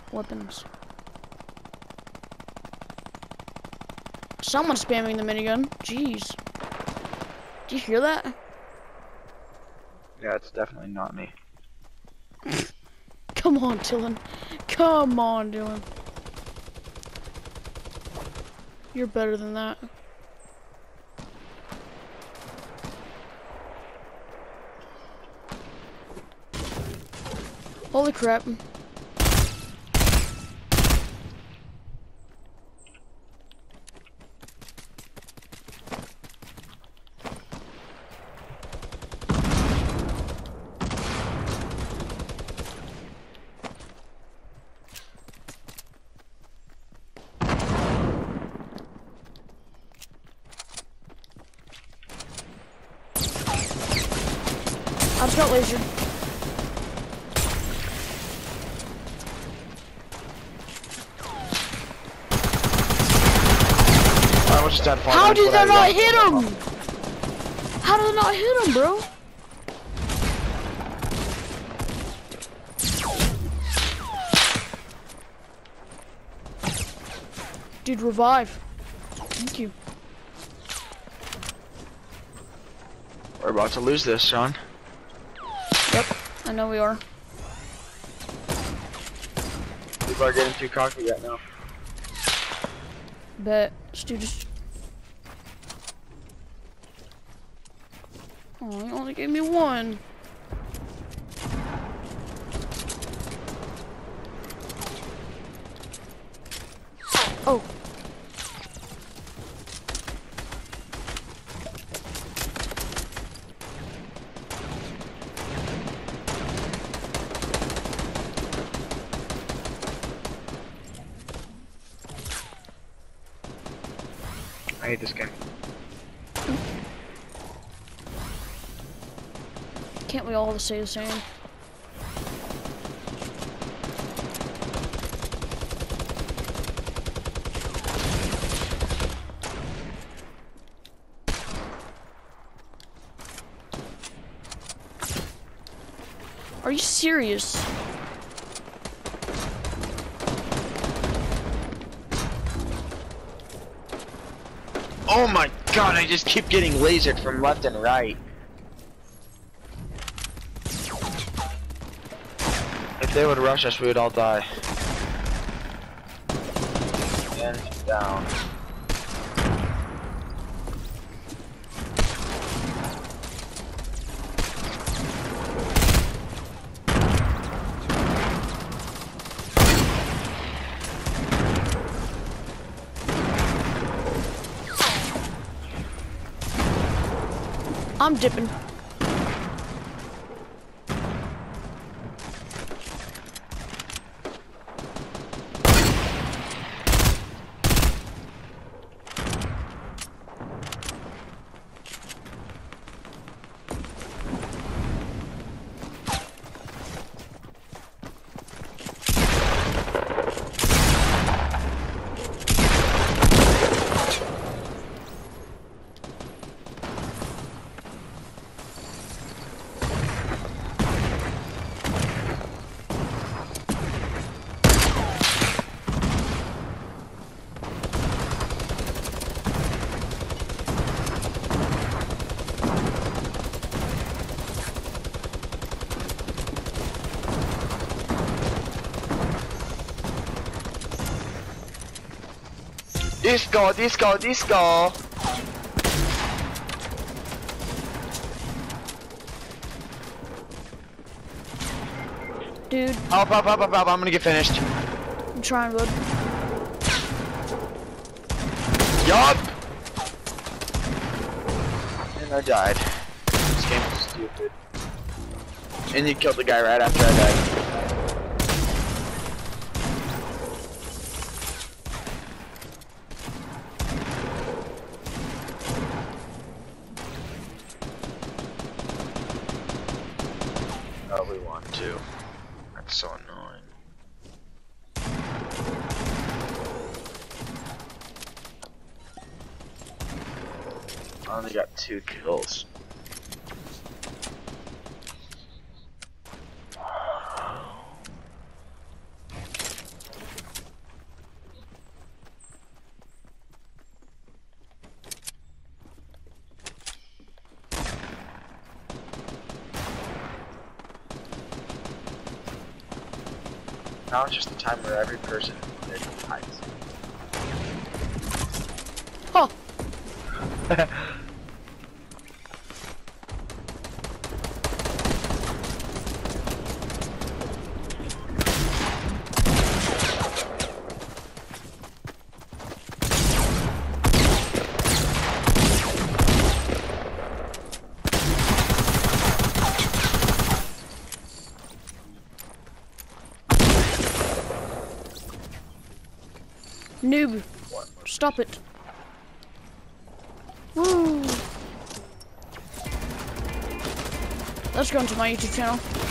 weapons. Someone's spamming the minigun. Jeez. Do you hear that? Yeah, it's definitely not me. Come on, Dylan. Come on, Dylan. You're better than that. Holy crap. I just got lasered. I was just at farm. How did that not hit him? How did it not hit him, bro? Dude, revive. Thank you. We're about to lose this, Sean. Yep, I know we are. People are getting too cocky right now. Bet. This dude just... Oh, he only gave me one. Oh. I hate this game. Can't we all say the same? Are you serious? Oh my god, I just keep getting lasered from left and right. If they would rush us, we would all die. And down. I'm dipping. Disco, disco, disco! Dude, Up, up, up, up, up, I'm gonna get finished. I'm trying, bud. Yup! And I died. This game is stupid. And you killed the guy right after I died. Probably want to. That's so annoying. I only got 2 kills. Now it's just the time where every person hides. Oh, noob. Stop it. Woo. Let's go into my YouTube channel.